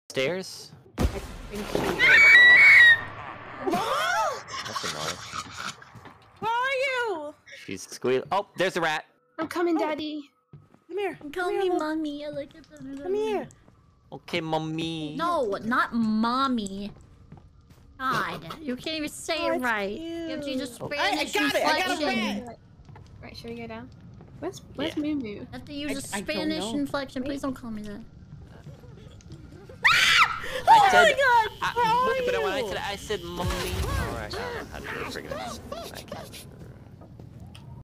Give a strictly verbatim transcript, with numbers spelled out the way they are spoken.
Stairs? I think she is. That's annoying. Where are you? She's squeal. Oh, there's a rat. I'm coming, Oh. Daddy. Come here. Call Come me here, look. mommy. I like it better. Come here. Okay, mommy. No, not mommy. God, you can't even say Oh, it it's right. cute. You have to use a I- I Spanish got it, I got a inflection. rat. Right, should we go down? Where's Where's Yeah. Moo Moo? You have to use I- a I don't Spanish know. inflection. Please don't call me that. I Oh said, my God! I, Where are wait, but when I you? said I said mommy. Alright, I don't know how to do it. Friggin' I can't.